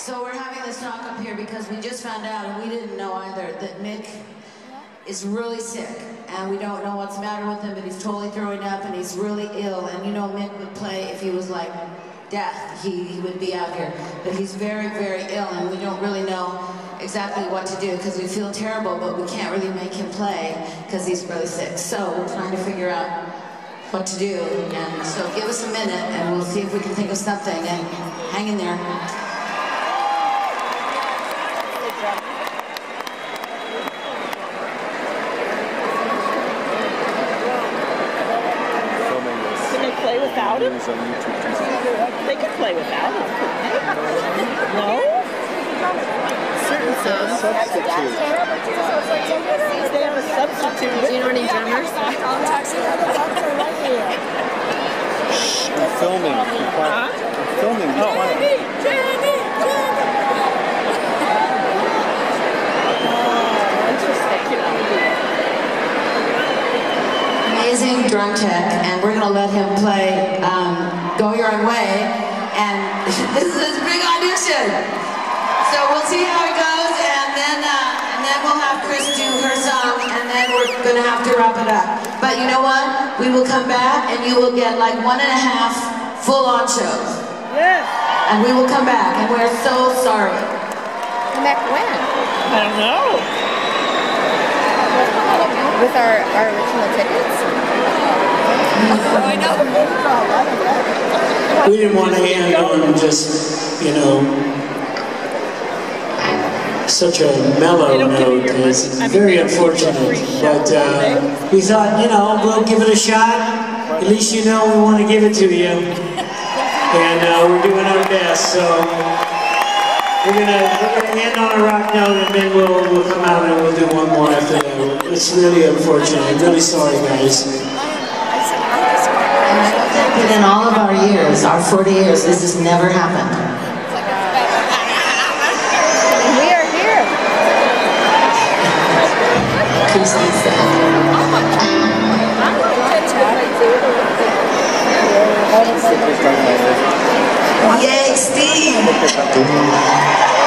So we're having this talk up here because we just found out, and we didn't know either, that Mick is really sick, and we don't know what's the matter with him, but he's totally throwing up, and he's really ill. And you know, Mick would play if he was like death, he would be out here. But he's very, very ill, and we don't really know exactly what to do because we feel terrible, but we can't really make him play because he's really sick. So we're trying to figure out what to do, and so give us a minute, and we'll see if we can think of something, and hang in there. Play without him? They could play without him, couldn't they? No? Certain songs. Substitute. They have a substitute. Do you know any drummers? Shh, I'm filming. Be quiet. I'm filming. Be quiet. Amazing drum tech, and we're going to let him play Go Your Own Way, and this is his big audition. So we'll see how it goes, and then we'll have Chris do her song, and then we're going to have to wrap it up. But you know what? We will come back, and you will get like 1.5 full-on shows. Yes. And we will come back, and we're so sorry. Come back when? I don't know. With our original tickets? I know. We didn't want to end on just, you know, such a mellow note. It's very unfortunate. But we thought, you know, we'll give it a shot. At least you know we want to give it to you. And we're doing our best. So we're gonna end on a rock note, and then we'll come out and we'll do one more after that. It's really unfortunate. I'm really sorry, guys. And I don't think that in all of our years, our 40 years, this has never happened. And we are here. Yay, Steve!